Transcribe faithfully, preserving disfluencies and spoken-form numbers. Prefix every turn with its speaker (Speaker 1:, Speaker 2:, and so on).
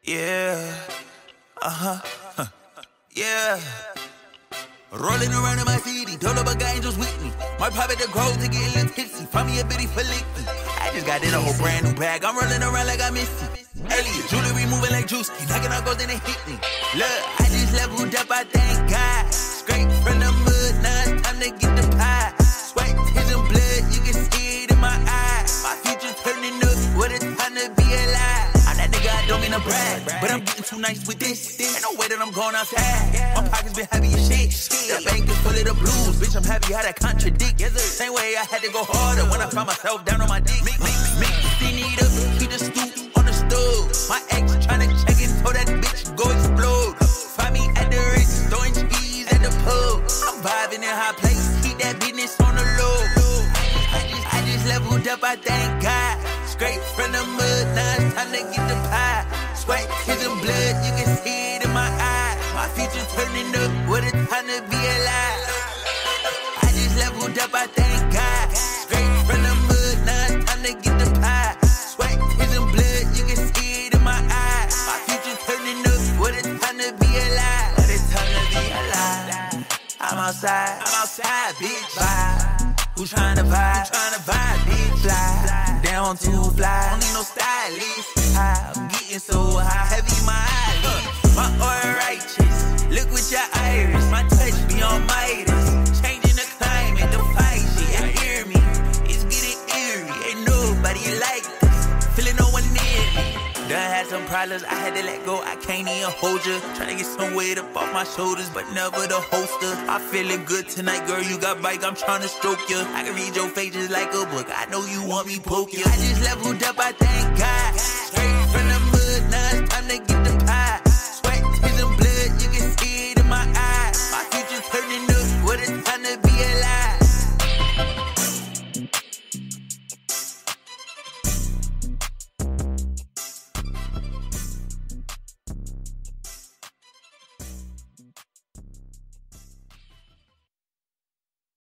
Speaker 1: Yeah. Uh-huh. Huh. Yeah. Rolling around in my city, Dolo but got angels with me. My private the grove to get a little tipsy. Find me a biddy for licky. I just got in a whole brand new bag. I'm rolling around like I missy. Elliot, jewelry moving like Druski. Knockin on goes and it hit me. Look, I just leveled up, I thank God. Straight from the mud, now it's time to get the pie. Sweat, tears and blood, you can see it in my eyes. My future turning up, what a time to be alive. I'm that nigga, I don't mean to brag, but I'm getting too nice with this. Ain't no way that I'm going outside. My pockets been heavy as shit. The bank is full of the blues, bitch, I'm happy how that contradict. Same way I had to go harder when I found myself down on my dick. Make, make, make the scene eat up, keep the stoop on the stove. My ex tryna check it, told that bitch go explode. Find me at the Ritz, throwing cheese at the pub. I'm vibing in high place, keep that business on the low. I just, I just leveled up, I thank God. Straight from the mud, now it's time to get the pie. Sweat, tears and blood, you can see it in my eyes. My future turning up, what a time to be alive. I just leveled up, I thank God. Straight from the mud, now it's time to get the pie. Sweat, tears and blood, you can see it in my eyes. My future turning up, what a time to be alive. What a time to be alive. I'm outside, I'm outside, bitch. Vibe. Who tryna vibe? Who tryna vibe, bitch? Fly. Down to fly. Don't need no stylist. I'm getting so high, heavy my eyelids. My aura righteous. Look with your iris. My touch be on Midas. Changing the climate, the fight shit. You hear me? It's getting eerie. Ain't nobody like this. Feeling no one near me. Done had some problems, I had to let go, I can't even hold ya. Tryna get some weight up off my shoulders, but never the holster. I feeling good tonight, girl, you got bike, I'm tryna stroke ya. I can read your face just like a book, I know you want me poke ya. I just leveled up, I thank God.